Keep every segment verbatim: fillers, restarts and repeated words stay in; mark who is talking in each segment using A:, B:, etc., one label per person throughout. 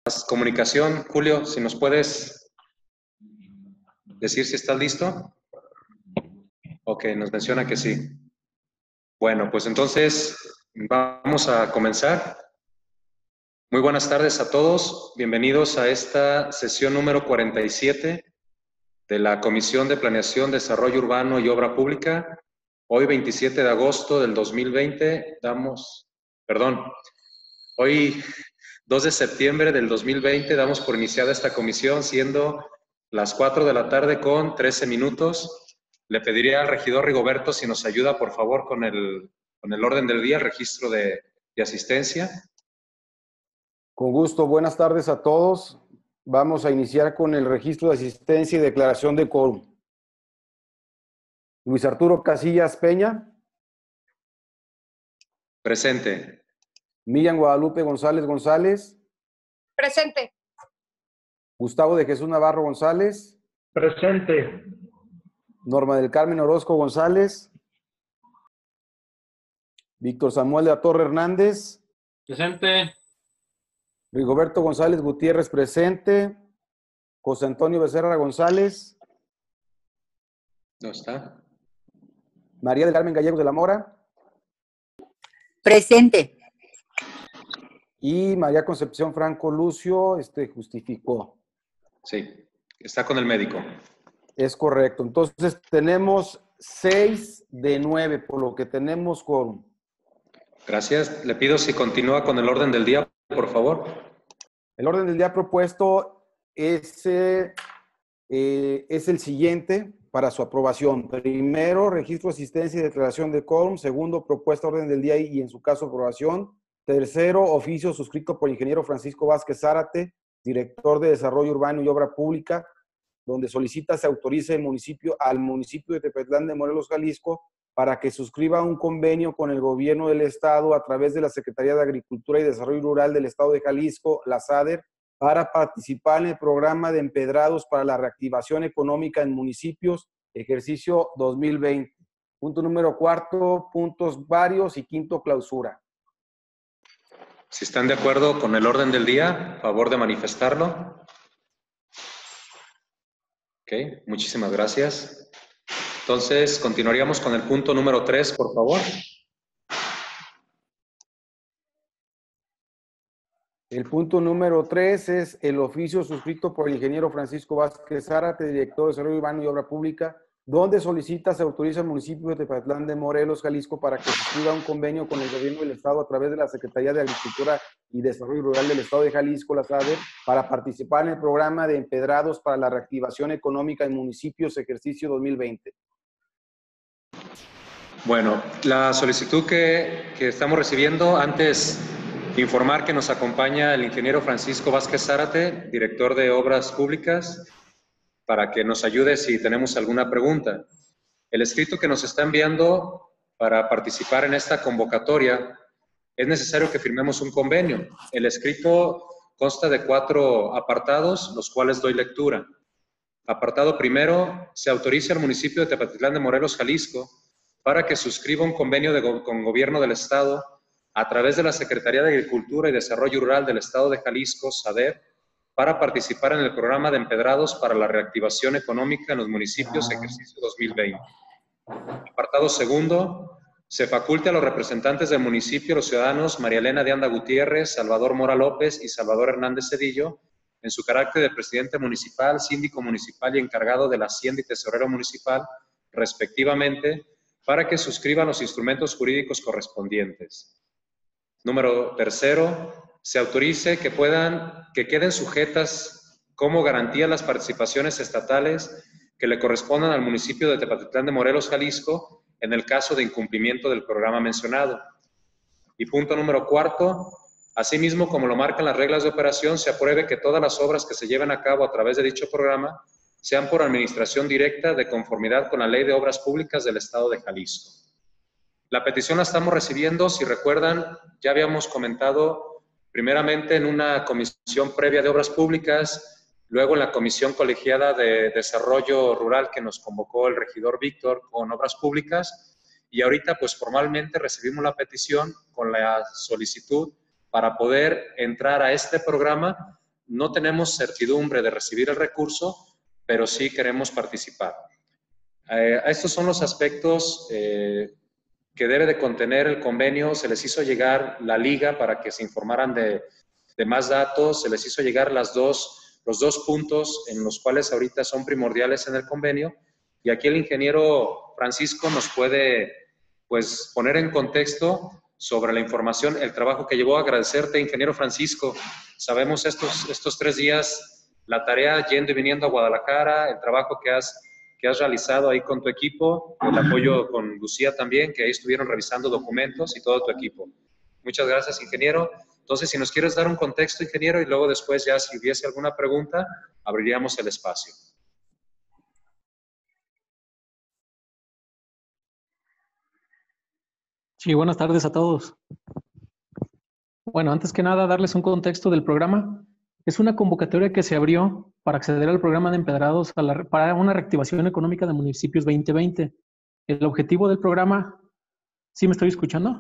A: Comunicación, Julio, si nos puedes decir si estás listo. Ok, nos menciona que sí. Bueno, pues entonces vamos a comenzar. Muy buenas tardes a todos. Bienvenidos a esta sesión número cuarenta y siete de la Comisión de Planeación, Desarrollo Urbano y Obra Pública. Hoy, veintisiete de agosto del dos mil veinte, damos, perdón, hoy dos de septiembre del dos mil veinte damos por iniciada esta comisión, siendo las cuatro de la tarde con trece minutos. Le pediría al regidor Rigoberto si nos ayuda, por favor, con el, con el orden del día, el registro de, de asistencia.
B: Con gusto, buenas tardes a todos. Vamos a iniciar con el registro de asistencia y declaración de quórum. Luis Arturo Casillas Peña.
A: Presente.
B: Miriam Guadalupe González González.
C: Presente.
B: Gustavo de Jesús Navarro González.
D: Presente.
B: Norma del Carmen Orozco González. Víctor Samuel de la Torre Hernández.
D: Presente.
B: Rigoberto González Gutiérrez presente. José Antonio Becerra González.
A: ¿No está?
B: María del Carmen Gallegos de la Mora.
C: Presente.
B: Y María Concepción Franco Lucio este, justificó.
A: Sí, está con el médico.
B: Es correcto. Entonces tenemos seis de nueve, por lo que tenemos quórum.
A: Gracias. Le pido si continúa con el orden del día, por favor.
B: El orden del día propuesto es, eh, eh, es el siguiente para su aprobación. Primero, registro, asistencia y declaración de quórum. Segundo, propuesta orden del día y en su caso aprobación. Tercero, oficio suscrito por el ingeniero Francisco Vázquez Zárate, director de Desarrollo Urbano y Obra Pública, donde solicita se autorice el municipio, al municipio de Tepetlán de Morelos, Jalisco, para que suscriba un convenio con el gobierno del estado a través de la Secretaría de Agricultura y Desarrollo Rural del estado de Jalisco, la SADER, para participar en el programa de empedrados para la reactivación económica en municipios, ejercicio dos mil veinte. Punto número cuarto, puntos varios y quinto, clausura.
A: Si están de acuerdo con el orden del día, favor de manifestarlo. Ok, muchísimas gracias. Entonces, continuaríamos con el punto número tres, por favor.
B: El punto número tres es el oficio suscrito por el ingeniero Francisco Vázquez Zárate, director de Desarrollo Urbano y Obra Pública, donde solicita se autoriza al municipio de Tepetlán de Morelos, Jalisco, para que suscriba un convenio con el gobierno del estado a través de la Secretaría de Agricultura y Desarrollo Rural del estado de Jalisco, la SADER, para participar en el programa de empedrados para la reactivación económica en municipios, ejercicio dos mil veinte.
A: Bueno, la solicitud que, que estamos recibiendo, antes informar que nos acompaña el ingeniero Francisco Vázquez Zárate, director de Obras Públicas, para que nos ayude si tenemos alguna pregunta. El escrito que nos está enviando para participar en esta convocatoria, es necesario que firmemos un convenio. El escrito consta de cuatro apartados, los cuales doy lectura. Apartado primero, se autoriza al municipio de Tepatitlán de Morelos, Jalisco, para que suscriba un convenio de go- con gobierno del estado a través de la Secretaría de Agricultura y Desarrollo Rural del estado de Jalisco, SADER, para participar en el programa de empedrados para la reactivación económica en los municipios ejercicio dos mil veinte. Apartado segundo, se faculte a los representantes del municipio, los ciudadanos María Elena de Anda Gutiérrez, Salvador Mora López y Salvador Hernández Cedillo, en su carácter de presidente municipal, síndico municipal y encargado de la hacienda y tesorero municipal, respectivamente, para que suscriban los instrumentos jurídicos correspondientes. Número tercero, se autorice que puedan, que queden sujetas como garantía las participaciones estatales que le correspondan al municipio de Tepatitlán de Morelos, Jalisco, en el caso de incumplimiento del programa mencionado. Y punto número cuarto, asimismo, como lo marcan las reglas de operación, se apruebe que todas las obras que se lleven a cabo a través de dicho programa sean por administración directa de conformidad con la Ley de Obras Públicas del Estado de Jalisco. La petición la estamos recibiendo, si recuerdan, ya habíamos comentado primeramente en una comisión previa de obras públicas, luego en la comisión colegiada de desarrollo rural que nos convocó el regidor Víctor con obras públicas, y ahorita pues formalmente recibimos la petición con la solicitud para poder entrar a este programa no tenemos certidumbre de recibir el recurso, pero sí queremos participar. Eh, estos son los aspectos eh, que debe de contener el convenio. Se les hizo llegar la liga para que se informaran de, de más datos, se les hizo llegar las dos, los dos puntos en los cuales ahorita son primordiales en el convenio, y aquí el ingeniero Francisco nos puede pues, poner en contexto sobre la información, el trabajo que llevó. Agradecerte, ingeniero Francisco. Sabemos estos, estos tres días, la tarea yendo y viniendo a Guadalajara, el trabajo que has, que has realizado ahí con tu equipo, el apoyo con Lucía también, que ahí estuvieron revisando documentos, y todo tu equipo. Muchas gracias, ingeniero. Entonces, si nos quieres dar un contexto, ingeniero, y luego después ya si hubiese alguna pregunta, abriríamos el espacio.
C: Sí, buenas tardes a todos. Bueno, antes que nada, darles un contexto del programa. Es una convocatoria que se abrió para acceder al programa de empedrados a la, para una reactivación económica de municipios veinte veinte. El objetivo del programa... ¿Sí me estoy escuchando?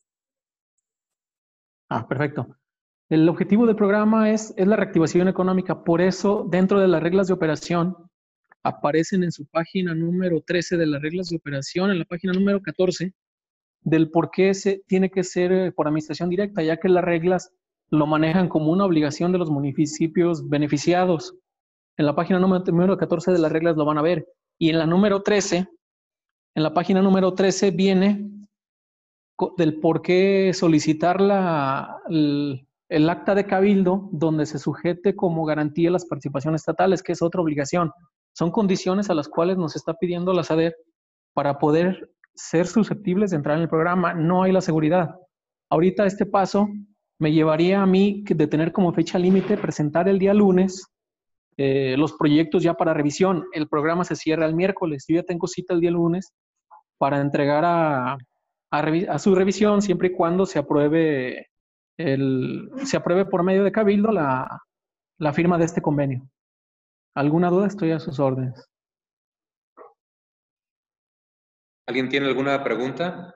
C: Ah, perfecto. El objetivo del programa es, es la reactivación económica. Por eso, dentro de las reglas de operación, aparecen en su página número trece de las reglas de operación, en la página número catorce, del por qué se tiene que ser por administración directa, ya que las reglas lo manejan como una obligación de los municipios beneficiados. En la página número catorce de las reglas lo van a ver. Y en la número trece, en la página número trece viene del por qué solicitar la, el, el acta de cabildo donde se sujete como garantía las participaciones estatales, que es otra obligación. Son condiciones a las cuales nos está pidiendo la SADER para poder ser susceptibles de entrar en el programa. No hay la seguridad. Ahorita este paso me llevaría a mí de tener como fecha límite presentar el día lunes eh, los proyectos ya para revisión. El programa se cierra el miércoles. Yo ya tengo cita el día lunes para entregar a, a, a su revisión, siempre y cuando se apruebe, el, se apruebe por medio de cabildo la, la firma de este convenio. ¿Alguna duda? Estoy a sus órdenes.
A: ¿Alguien tiene alguna pregunta?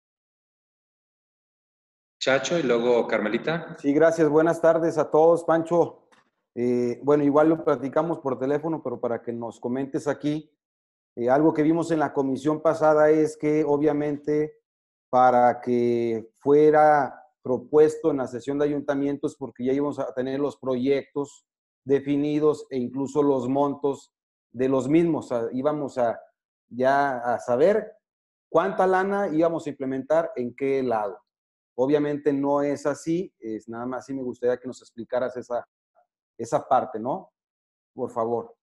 A: Chacho y luego Carmelita.
B: Sí, gracias. Buenas tardes a todos, Pancho. Eh, bueno, igual lo platicamos por teléfono, pero para que nos comentes aquí, eh, algo que vimos en la comisión pasada es que obviamente para que fuera propuesto en la sesión de ayuntamientos, porque ya íbamos a tener los proyectos definidos e incluso los montos de los mismos, o sea, íbamos a ya a saber cuánta lana íbamos a implementar en qué lado. Obviamente no es así, es nada más sí me gustaría que nos explicaras esa, esa parte, ¿no? Por favor.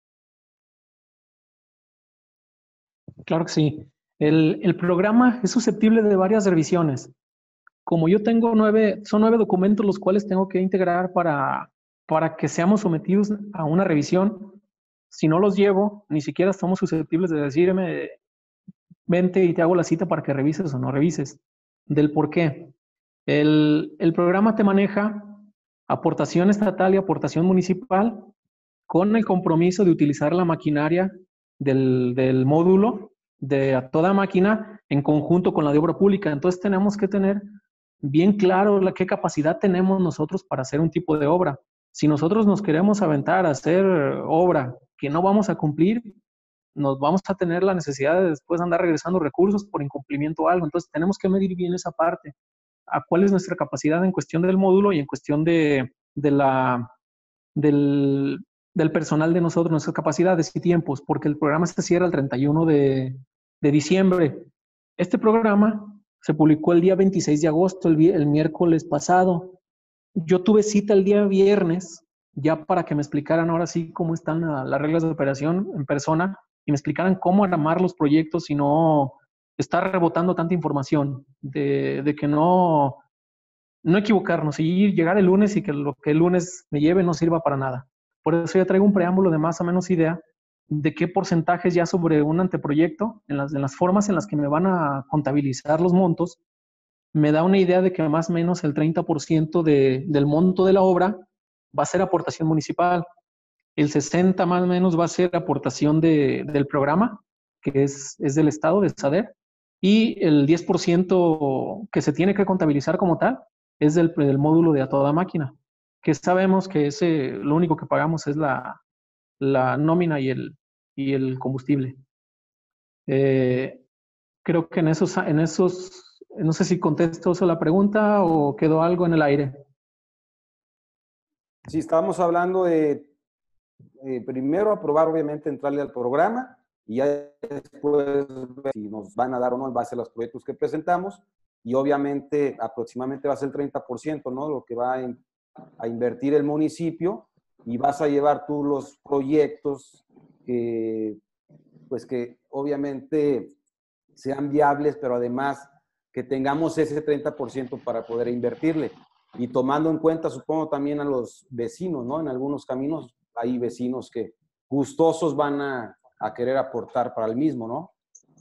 C: Claro que sí. El, el programa es susceptible de varias revisiones. Como yo tengo nueve, son nueve documentos los cuales tengo que integrar para, para que seamos sometidos a una revisión. Si no los llevo, ni siquiera estamos susceptibles de decirme, vente y te hago la cita para que revises o no revises. Del por qué. El, el programa te maneja aportación estatal y aportación municipal con el compromiso de utilizar la maquinaria del, del módulo de a toda máquina en conjunto con la de obra pública. Entonces tenemos que tener bien claro la, qué capacidad tenemos nosotros para hacer un tipo de obra. Si nosotros nos queremos aventar a hacer obra que no vamos a cumplir, nos vamos a tener la necesidad de después andar regresando recursos por incumplimiento o algo. Entonces tenemos que medir bien esa parte. A cuál es nuestra capacidad en cuestión del módulo y en cuestión de, de la, del, del personal de nosotros, nuestras capacidades y tiempos, porque el programa se cierra el treinta y uno de, de diciembre. Este programa se publicó el día veintiséis de agosto, el, el miércoles pasado. Yo tuve cita el día viernes, ya para que me explicaran ahora sí cómo están la, las reglas de operación en persona y me explicaran cómo armar los proyectos y no estar rebotando tanta información, de, de que no, no equivocarnos y llegar el lunes y que lo que el lunes me lleve no sirva para nada. Por eso ya traigo un preámbulo de más o menos idea de qué porcentajes ya sobre un anteproyecto, en las, en las formas en las que me van a contabilizar los montos, me da una idea de que más o menos el treinta por ciento de, del monto de la obra va a ser aportación municipal, el sesenta por ciento más o menos va a ser aportación de, del programa, que es, es del Estado, de SADER, y el diez por ciento que se tiene que contabilizar como tal es del, del módulo de a toda máquina. que sabemos que ese, lo único que pagamos es la, la nómina y el, y el combustible. Eh, creo que en esos, en esos, no sé si contesto eso la pregunta o quedó algo en el aire.
B: Sí, estábamos hablando de eh, primero aprobar, obviamente, entrarle al programa y ya después ver si nos van a dar o no en base a los proyectos que presentamos. Y obviamente, aproximadamente va a ser el treinta por ciento, ¿no? Lo que va a, in, a invertir el municipio, y vas a llevar tú los proyectos que, pues que obviamente sean viables, pero además que tengamos ese treinta por ciento para poder invertirle. Y tomando en cuenta, supongo, también a los vecinos, ¿no? En algunos caminos hay vecinos que gustosos van a, a querer aportar para el mismo, ¿no?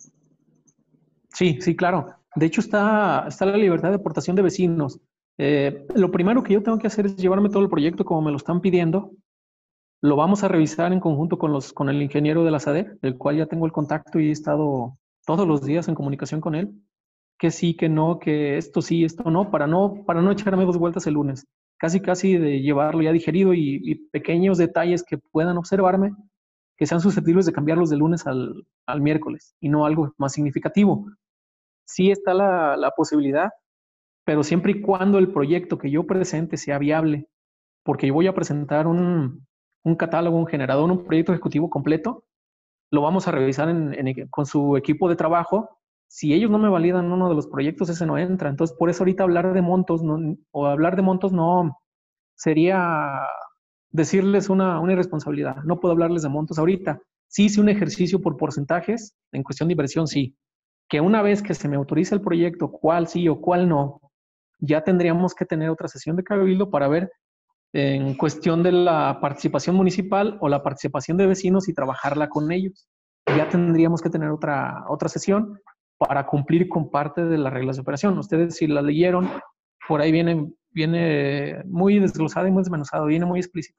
C: Sí, sí, claro. De hecho, está, está la libertad de aportación de vecinos. Eh, lo primero que yo tengo que hacer es llevarme todo el proyecto como me lo están pidiendo. Lo vamos a revisar en conjunto con, los, con el ingeniero de la SADER, del cual ya tengo el contacto y he estado todos los días en comunicación con él. Que sí, que no, que esto sí, esto no, para no, para no echarme dos vueltas el lunes. Casi, casi de llevarlo ya digerido y, y pequeños detalles que puedan observarme, que sean susceptibles de cambiarlos del lunes al, al miércoles y no algo más significativo. Sí está la, la posibilidad, pero siempre y cuando el proyecto que yo presente sea viable, porque yo voy a presentar un, un catálogo, un generador, un proyecto ejecutivo completo, lo vamos a revisar en, en, con su equipo de trabajo. Si ellos no me validan uno de los proyectos, ese no entra. Entonces, por eso ahorita hablar de montos, no, o hablar de montos no sería decirles una, una irresponsabilidad. No puedo hablarles de montos ahorita. Sí hice un ejercicio por porcentajes, en cuestión de inversión, sí. Que una vez que se me autoriza el proyecto, cuál sí o cuál no, ya tendríamos que tener otra sesión de cabildo para ver en cuestión de la participación municipal o la participación de vecinos y trabajarla con ellos. Ya tendríamos que tener otra, otra sesión para cumplir con parte de las reglas de operación. Ustedes, si la leyeron, por ahí viene, viene muy desglosada y muy desmenuzado, viene muy explícita.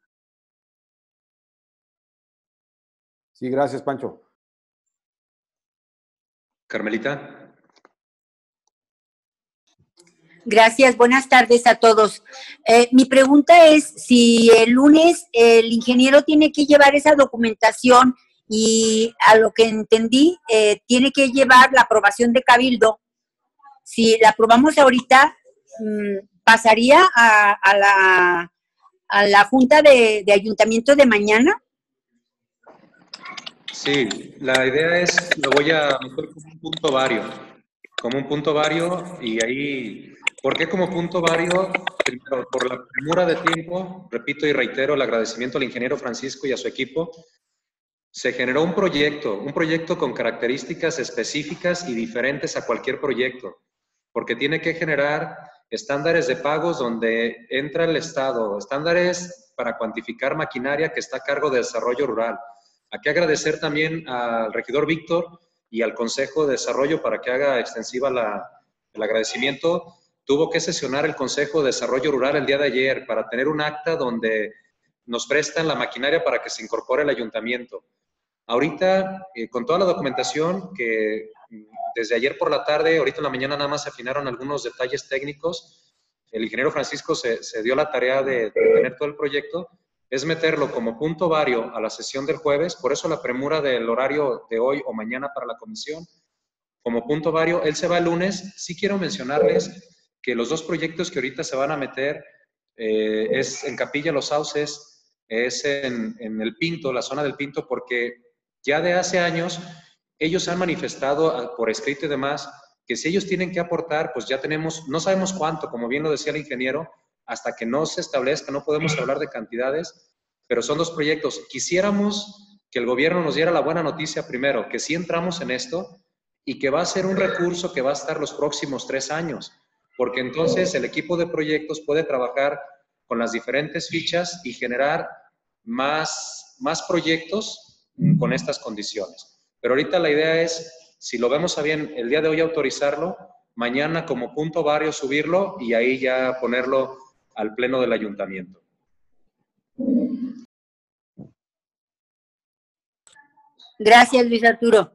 B: Sí, gracias, Pancho.
A: Carmelita.
E: Gracias, buenas tardes a todos. Eh, mi pregunta es si el lunes el ingeniero tiene que llevar esa documentación y a lo que entendí, eh, tiene que llevar la aprobación de Cabildo. Si la aprobamos ahorita, mmm, ¿pasaría a, a, la, a la Junta de, de Ayuntamiento de mañana?
A: Sí, la idea es, lo voy a meter como un punto vario, como un punto vario y ahí, ¿por qué como punto vario? Primero, por la premura de tiempo, repito y reitero el agradecimiento al ingeniero Francisco y a su equipo. Se generó un proyecto, un proyecto con características específicas y diferentes a cualquier proyecto, porque tiene que generar estándares de pagos donde entra el Estado, estándares para cuantificar maquinaria que está a cargo de desarrollo rural. Aquí agradecer también al regidor Víctor y al Consejo de Desarrollo para que haga extensiva la, el agradecimiento. Tuvo que sesionar el Consejo de Desarrollo Rural el día de ayer para tener un acta donde nos prestan la maquinaria para que se incorpore el ayuntamiento. Ahorita, eh, con toda la documentación que desde ayer por la tarde, ahorita en la mañana nada más se afinaron algunos detalles técnicos, el ingeniero Francisco se, se dio la tarea de, de tener todo el proyecto, es meterlo como punto vario a la sesión del jueves, por eso la premura del horario de hoy o mañana para la comisión. Como punto vario, él se va el lunes. Sí quiero mencionarles que los dos proyectos que ahorita se van a meter eh, es en Capilla Los Sauces, es en, en el Pinto, la zona del Pinto, porque ya de hace años ellos han manifestado por escrito y demás que si ellos tienen que aportar, pues ya tenemos, no sabemos cuánto, como bien lo decía el ingeniero, hasta que no se establezca, no podemos hablar de cantidades, pero son dos proyectos. Quisiéramos que el gobierno nos diera la buena noticia primero, que sí entramos en esto y que va a ser un recurso que va a estar los próximos tres años, porque entonces el equipo de proyectos puede trabajar con las diferentes fichas y generar más, más proyectos con estas condiciones. Pero ahorita la idea es, si lo vemos a bien, el día de hoy autorizarlo, mañana como punto vario subirlo y ahí ya ponerlo al pleno del ayuntamiento.
E: Gracias, Luis Arturo.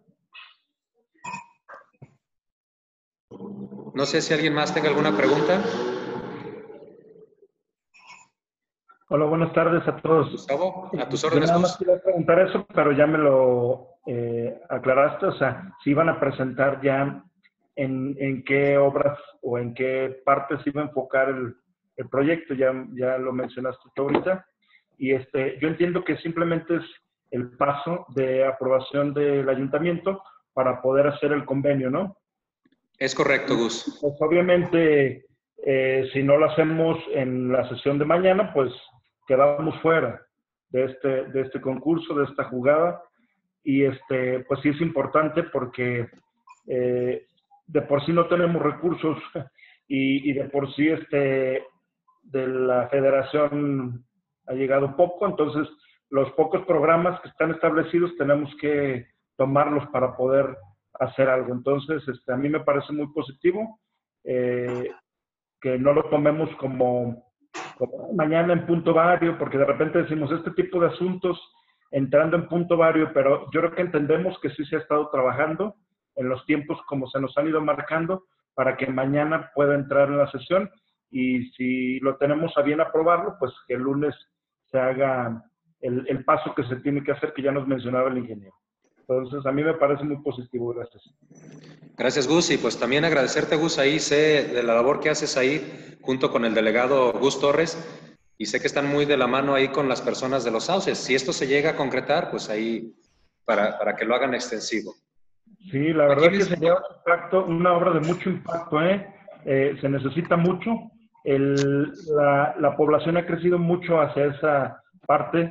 A: No sé si alguien más tenga alguna pregunta.
D: Hola, buenas tardes a todos.
A: Gustavo, a tus
D: Yo
A: órdenes,
D: nada
A: Gus.
D: más quería preguntar eso, pero ya me lo eh, aclaraste, o sea, si iban a presentar ya en, en qué obras o en qué partes iba a enfocar el, el proyecto, ya, ya lo mencionaste tú ahorita, y este, yo entiendo que simplemente es el paso de aprobación del ayuntamiento para poder hacer el convenio, ¿no?
A: Es correcto, Gus.
D: Pues obviamente, eh, si no lo hacemos en la sesión de mañana, pues quedamos fuera de este, de este concurso, de esta jugada. Y este, pues sí es importante porque eh, de por sí no tenemos recursos y, y de por sí este, de la federación ha llegado poco, entonces los pocos programas que están establecidos tenemos que tomarlos para poder hacer algo. Entonces, este, a mí me parece muy positivo eh, que no lo tomemos como, como mañana en punto vario, porque de repente decimos este tipo de asuntos entrando en punto vario, pero yo creo que entendemos que sí se ha estado trabajando en los tiempos como se nos han ido marcando para que mañana pueda entrar en la sesión y si lo tenemos a bien aprobarlo, pues que el lunes se haga el, el paso que se tiene que hacer, que ya nos mencionaba el ingeniero. Entonces, a mí me parece muy positivo, gracias.
A: Gracias, Gus. Y pues también agradecerte, Gus, ahí sé de la labor que haces ahí junto con el delegado Gus Torres y sé que están muy de la mano ahí con las personas de los sauces. Si esto se llega a concretar, pues ahí para, para que lo hagan extensivo.
D: Sí, la
A: Aquí
D: verdad que
A: mismo,
D: sería un impacto, una obra de mucho impacto, ¿eh? Eh, se necesita mucho. El, la, la población ha crecido mucho hacia esa parte,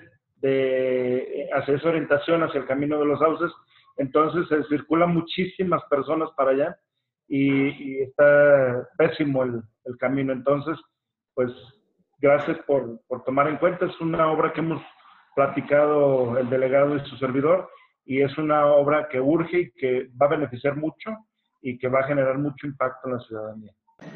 D: de, hacia esa orientación, hacia el camino de los sauces. Entonces se circulan muchísimas personas para allá y, y está pésimo el, el camino. Entonces, pues gracias por, por tomar en cuenta. Es una obra que hemos platicado el delegado y su servidor y es una obra que urge y que va a beneficiar mucho y que va a generar mucho impacto en la ciudadanía.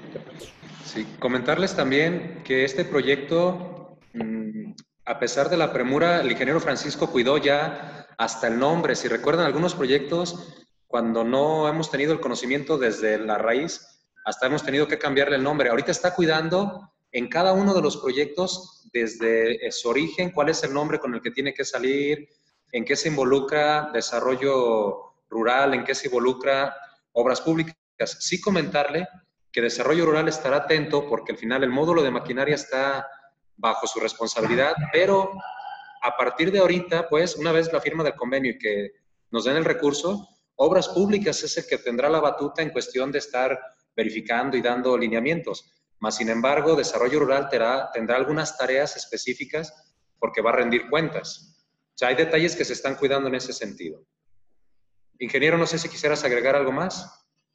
A: sí, comentarles también que este proyecto, mmm, a pesar de la premura, el ingeniero Francisco cuidó ya hasta el nombre. Si recuerdan algunos proyectos, cuando no hemos tenido el conocimiento desde la raíz, hasta hemos tenido que cambiarle el nombre. Ahorita está cuidando en cada uno de los proyectos desde su origen, cuál es el nombre con el que tiene que salir, en qué se involucra desarrollo rural, en qué se involucra obras públicas. Sí comentarle que Desarrollo Rural estará atento porque al final el módulo de maquinaria está bajo su responsabilidad, pero a partir de ahorita, pues, una vez la firma del convenio y que nos den el recurso, Obras Públicas es el que tendrá la batuta en cuestión de estar verificando y dando lineamientos. Más sin embargo, Desarrollo Rural tendrá, tendrá algunas tareas específicas porque va a rendir cuentas. O sea, hay detalles que se están cuidando en ese sentido. Ingeniero, no sé si quisieras agregar algo más.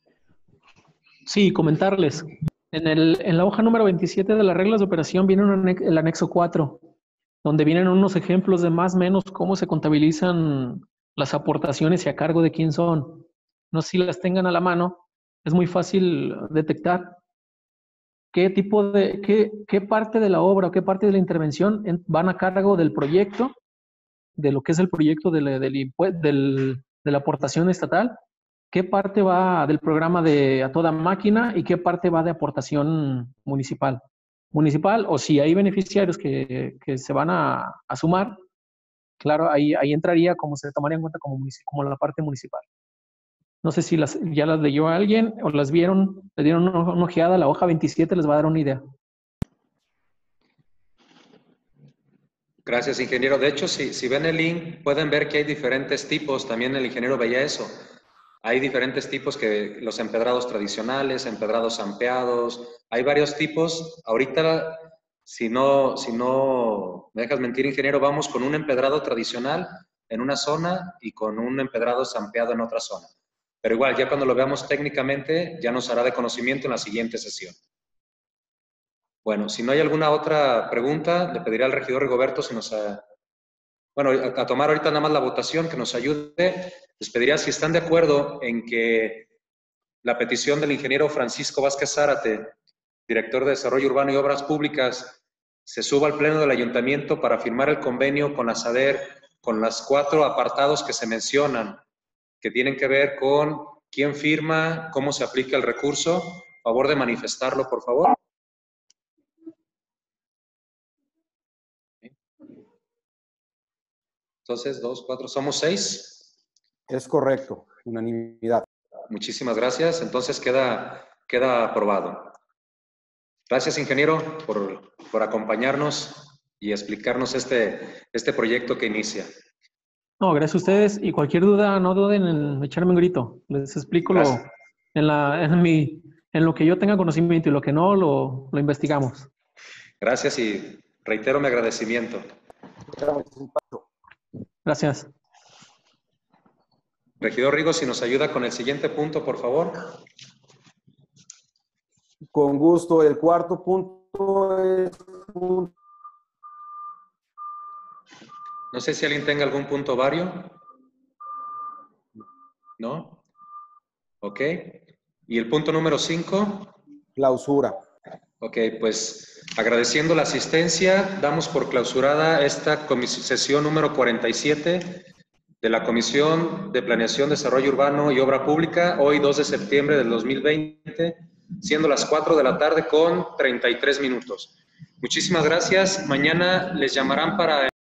C: Sí, comentarles. En, el, en la hoja número veintisiete de las reglas de operación viene un anex, el anexo cuatro, donde vienen unos ejemplos de más o menos cómo se contabilizan las aportaciones y a cargo de quién son. No sé si las tengan a la mano, es muy fácil detectar qué tipo de, qué, qué parte de la obra o qué parte de la intervención van a cargo del proyecto, de lo que es el proyecto del, del, del, de la aportación estatal, qué parte va del programa de a toda máquina y qué parte va de aportación municipal. Municipal, o si hay beneficiarios que, que se van a, a sumar, claro, ahí, ahí entraría como se tomaría en cuenta como, como la parte municipal. No sé si las, ya las leyó alguien o las vieron, le dieron una, una ojeada, la hoja veintisiete les va a dar una idea.
A: Gracias, ingeniero. De hecho, si, si ven el link, pueden ver que hay diferentes tipos. También el ingeniero veía eso. Hay diferentes tipos que los empedrados tradicionales, empedrados ampeados. Hay varios tipos. Ahorita, si no, si no me dejas mentir, ingeniero, vamos con un empedrado tradicional en una zona y con un empedrado ampeado en otra zona. Pero igual, ya cuando lo veamos técnicamente, ya nos hará de conocimiento en la siguiente sesión. Bueno, si no hay alguna otra pregunta, le pediré al regidor Rigoberto si nos... Ha, bueno, a, a tomar ahorita nada más la votación, que nos ayude. Les pediría si están de acuerdo en que la petición del ingeniero Francisco Vázquez Zárate, director de Desarrollo Urbano y Obras Públicas, se suba al pleno del ayuntamiento para firmar el convenio con la SADER, con los cuatro apartados que se mencionan, que tienen que ver con quién firma, cómo se aplica el recurso. A favor de manifestarlo, por favor. Entonces, dos, cuatro, somos seis.
B: Es correcto, unanimidad.
A: Muchísimas gracias. Entonces queda, queda aprobado. Gracias, ingeniero, por, por acompañarnos y explicarnos este, este proyecto que inicia.
C: No, gracias a ustedes. Y cualquier duda, no duden en echarme un grito. Les explico lo, en, la, en, mi, en lo que yo tenga conocimiento y lo que no, lo, lo investigamos.
A: Gracias y reitero mi agradecimiento.
C: Gracias.
A: Regidor Rigo, si nos ayuda con el siguiente punto, por favor.
B: Con gusto. El cuarto punto es...
A: No sé si alguien tenga algún punto vario. ¿No? Ok. ¿Y el punto número cinco?
B: Clausura.
A: Ok, pues agradeciendo la asistencia, damos por clausurada esta sesión número cuarenta y siete de la Comisión de Planeación, Desarrollo Urbano y Obra Pública, hoy dos de septiembre del dos mil veinte, siendo las cuatro de la tarde con treinta y tres minutos. Muchísimas gracias. Mañana les llamarán para